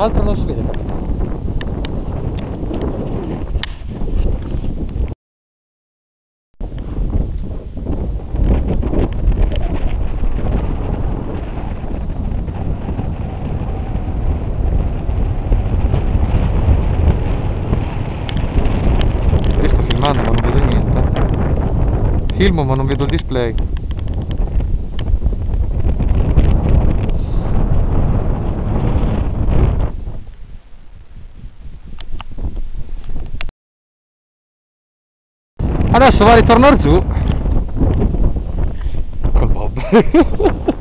Altro non si vede. Io sto filmando ma non vedo niente. Filmo ma non vedo il display. Adesso va a ritornare giù col Bob.